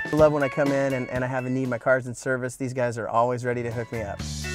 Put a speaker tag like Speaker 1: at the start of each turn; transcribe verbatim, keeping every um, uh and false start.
Speaker 1: I love when I come in and, and I have a need, my car's in service, these guys are always ready to hook me up.